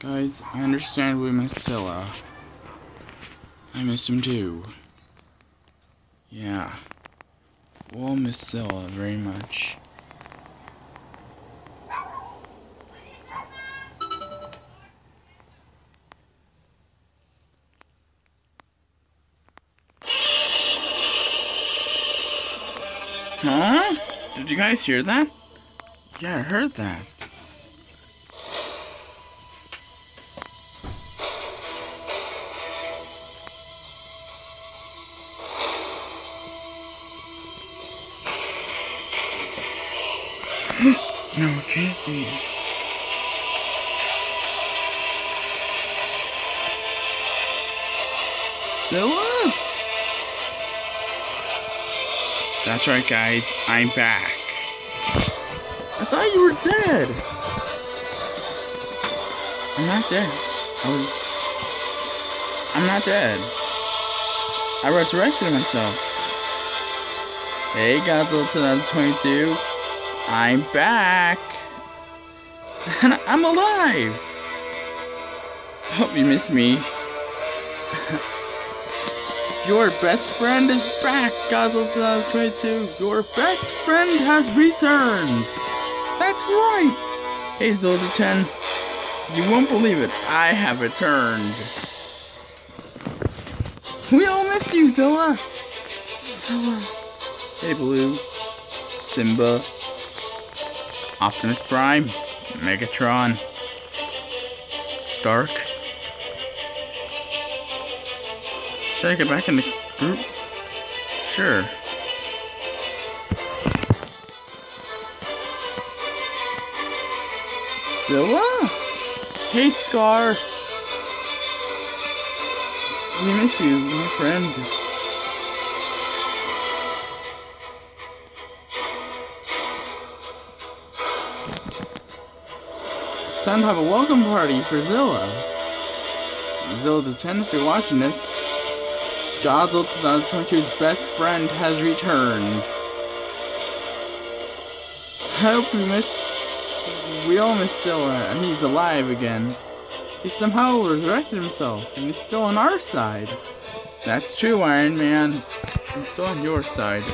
Guys, I understand we miss Zilla. I miss him too. Yeah. We'll miss Zilla very much. Huh? Did you guys hear that? Yeah, I heard that. No, it can't be. Zilla? That's right, guys. I'm back. I thought you were dead. I'm not dead. I'm not dead. I resurrected myself. Hey, Godzilla 2022. I'm back. And I'm alive. I hope you miss me. Your best friend is back, Godzilla 2022. Your best friend has returned. That's right. Hey, Zilla 10. You won't believe it. I have returned. We all miss you, Zilla. Zilla. Hey, Blue. Simba. Optimus Prime. Megatron. Stark. Should I get back in the group? Sure. Zilla? Hey, Scar. We miss you, my friend. It's time to have a welcome party for Zilla. Zilla the 10, if you're watching this, Godzilla 2022's best friend has returned. I hope we all miss Zilla, and he's alive again. He somehow resurrected himself, and he's still on our side. That's true, Iron Man. I'm still on your side.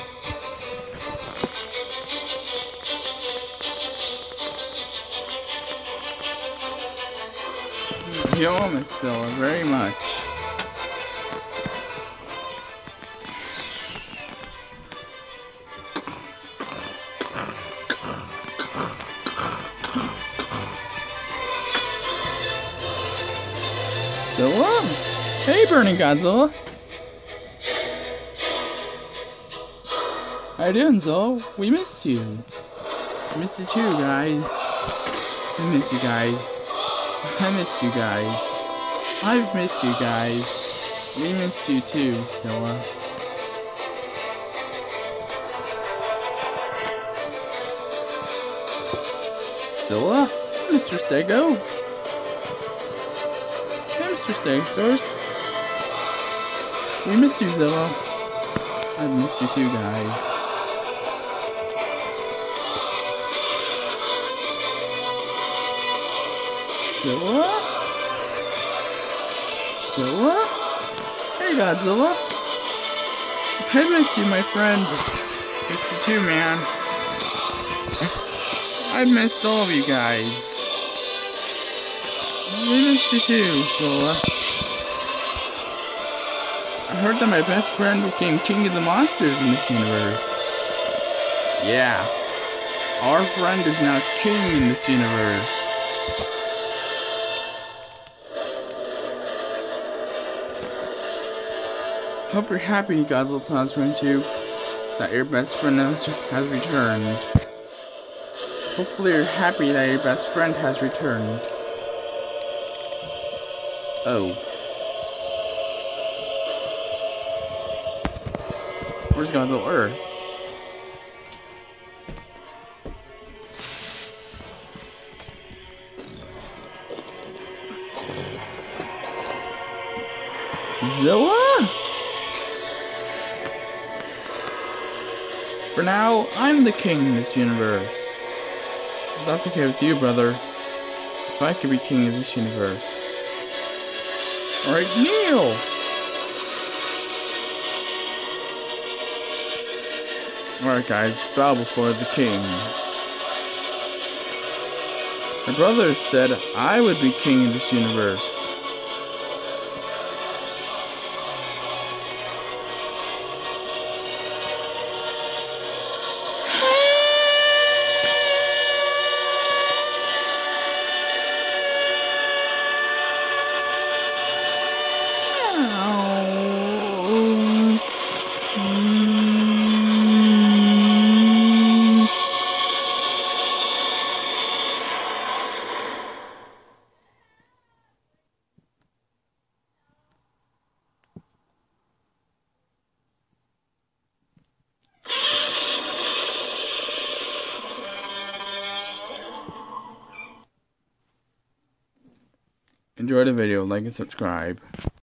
We all miss Zilla very much. Zilla? Hey, Burning Godzilla. How you doing, Zilla? We missed you. I missed you too, guys. I miss you guys. I missed you guys. I've missed you guys. We missed you too, Zilla. Zilla? Mr. Stego? Hey, Mr. Stegosaurus. We missed you, Zilla. I've missed you too, guys. Zilla? Zilla? Hey, Godzilla. I missed you, my friend. Missed you too, man. I missed all of you guys. We missed you too, Zilla. I heard that my best friend became king of the monsters in this universe. Yeah. Our friend is now king in this universe. Hope you're happy, Godzilla 2022, that your best friend has returned. Hopefully you're happy that your best friend has returned. Oh. Where's Godzilla Earth? Zilla? For now, I'm the king in this universe. If that's okay with you, brother. If I could be king of this universe. Alright, kneel! Alright guys, bow before the king. My brother said I would be king of this universe. Enjoy the video, like and subscribe.